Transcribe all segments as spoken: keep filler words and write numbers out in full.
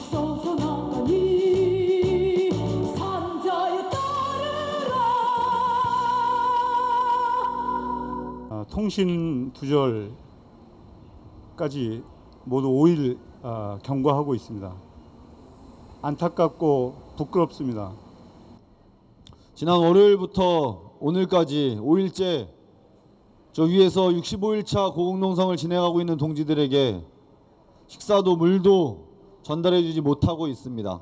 앞서서 나가니 산자에 따르라. 아, 통신 두절까지 모두 오 일 아, 경과하고 있습니다. 안타깝고 부끄럽습니다. 지난 월요일부터 오늘까지 오 일째 저 위에서 육십오 일차 고공농성을 진행하고 있는 동지들에게 식사도 물도 전달해주지 못하고 있습니다.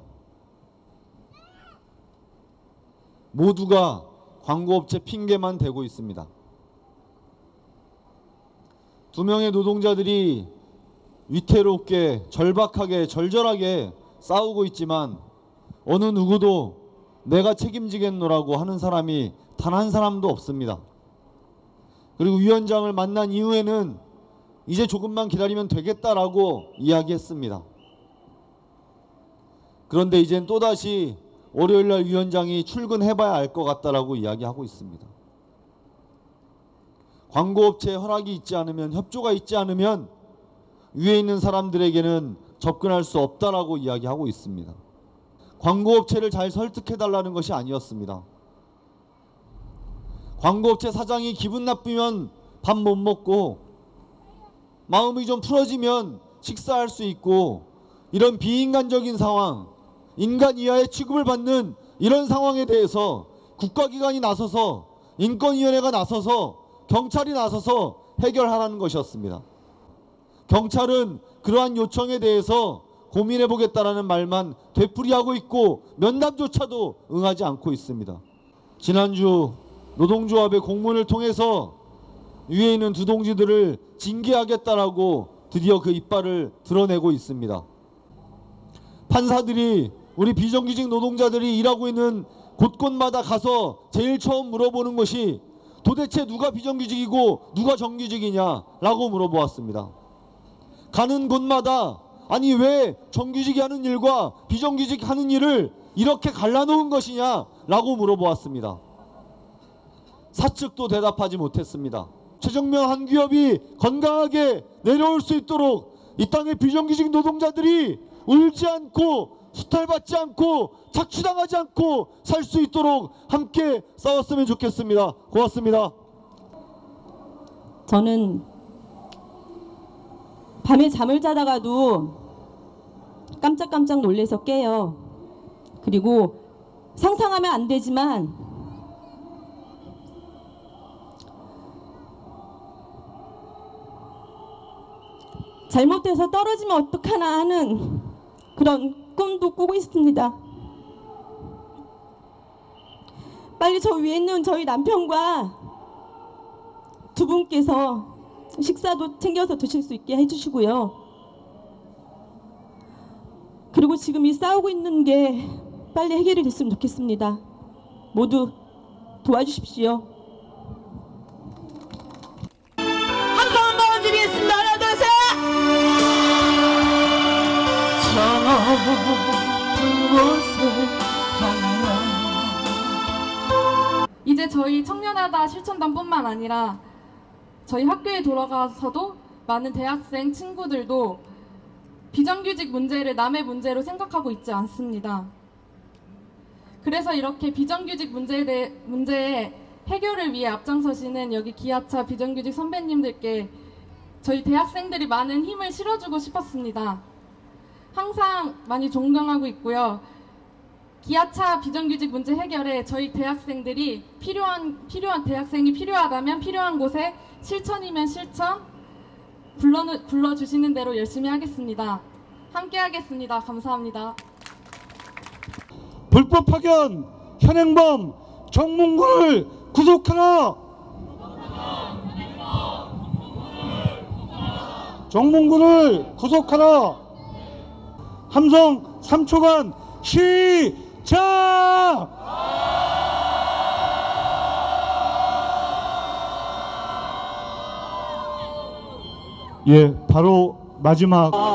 모두가 광고업체 핑계만 대고 있습니다. 두 명의 노동자들이 위태롭게 절박하게 절절하게 싸우고 있지만 어느 누구도 내가 책임지겠노라고 하는 사람이 단 한 사람도 없습니다. 그리고 위원장을 만난 이후에는 이제 조금만 기다리면 되겠다라고 이야기했습니다. 그런데 이젠 또다시 월요일날 위원장이 출근해봐야 알 것 같다라고 이야기하고 있습니다. 광고업체에 허락이 있지 않으면, 협조가 있지 않으면 위에 있는 사람들에게는 접근할 수 없다라고 이야기하고 있습니다. 광고업체를 잘 설득해달라는 것이 아니었습니다. 광고업체 사장이 기분 나쁘면 밥 못 먹고 마음이 좀 풀어지면 식사할 수 있고, 이런 비인간적인 상황, 인간 이하의 취급을 받는 이런 상황에 대해서 국가기관이 나서서, 인권위원회가 나서서, 경찰이 나서서 해결하라는 것이었습니다. 경찰은 그러한 요청에 대해서 고민해보겠다라는 말만 되풀이하고 있고 면담조차도 응하지 않고 있습니다. 지난주 노동조합의 공문을 통해서 위에 있는 두 동지들을 징계하겠다라고 드디어 그 이빨을 드러내고 있습니다. 판사들이 우리 비정규직 노동자들이 일하고 있는 곳곳마다 가서 제일 처음 물어보는 것이 도대체 누가 비정규직이고 누가 정규직이냐라고 물어보았습니다. 가는 곳마다 아니 왜 정규직이 하는 일과 비정규직이 하는 일을 이렇게 갈라놓은 것이냐라고 물어보았습니다. 사측도 대답하지 못했습니다. 최정명 한기업이 건강하게 내려올 수 있도록 이 땅의 비정규직 노동자들이 울지 않고 수탈받지 않고 착취당하지 않고 살 수 있도록 함께 싸웠으면 좋겠습니다. 고맙습니다. 저는 밤에 잠을 자다가도 깜짝깜짝 놀래서 깨요. 그리고 상상하면 안 되지만 잘못돼서 떨어지면 어떡하나 하는 그런 꿈도 꾸고 있습니다. 빨리 저 위에 있는 저희 남편과 두 분께서 식사도 챙겨서 드실 수 있게 해주시고요. 그리고 지금 이 싸우고 있는 게 빨리 해결이 됐으면 좋겠습니다. 모두 도와주십시오. 한번 더 드리겠습니다. 하나 둘 셋. 이제 저희 청년하다 실천단뿐만 아니라 저희 학교에 돌아가서도 많은 대학생 친구들도 비정규직 문제를 남의 문제로 생각하고 있지 않습니다. 그래서 이렇게 비정규직 문제에 대해, 문제의 해결을 위해 앞장서시는 여기 기아차 비정규직 선배님들께 저희 대학생들이 많은 힘을 실어주고 싶었습니다. 항상 많이 존경하고 있고요. 기아차 비정규직 문제 해결에 저희 대학생들이 필요한, 필요한 대학생이 필요하다면 필요한 곳에 실천이면 실천 불러, 불러주시는 대로 열심히 하겠습니다. 함께 하겠습니다. 감사합니다. 불법 파견 현행범 정몽구를 구속하라. 정몽구를 구속하라. 함성 삼 초간 시작! 예, 바로 마지막